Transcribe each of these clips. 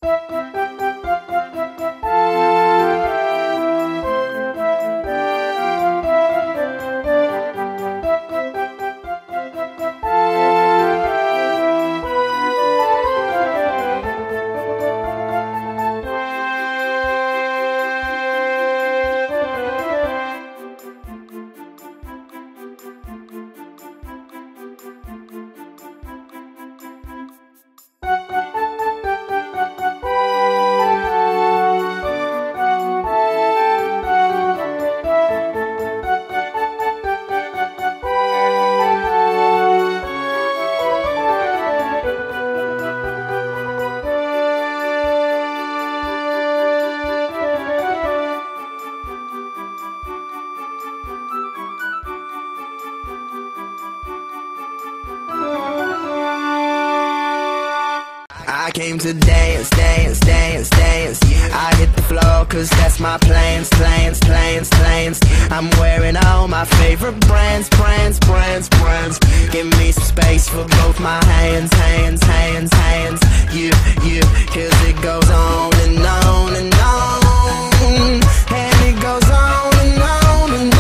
I came to dance, dance, dance, dance. I hit the floor cause that's my plans, plans, plans, plans. I'm wearing all my favorite brands, brands, brands, brands. Give me some space for both my hands, hands, hands, hands. You, cause it goes on and on and on. And it goes on and on and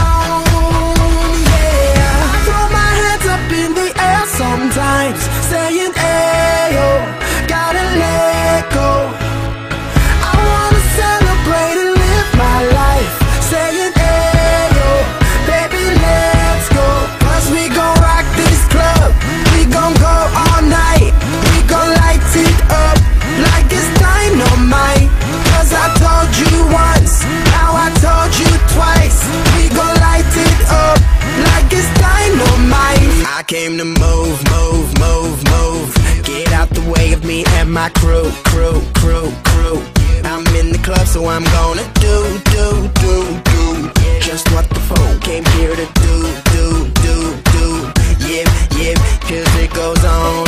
on. Yeah, I throw my hands up in the air sometimes, saying ayo. Gotta let go. I wanna celebrate and live my life, saying ayo, baby let's go. Cause we gon' rock this club, we gon' go all night. We gon' light it up like it's dynamite. Cause I told you once, now I told you twice. We gon' light it up like it's dynamite. I came to move, move, move, move. Get out the way of me and my crew, crew, crew, crew. I'm in the club, so I'm gonna do just what the folk came here to do. Yeah, cause it goes on